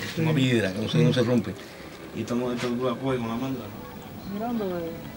una piedra que no se rompe. Y estamos dentro de la cueva con la manga. Mirando.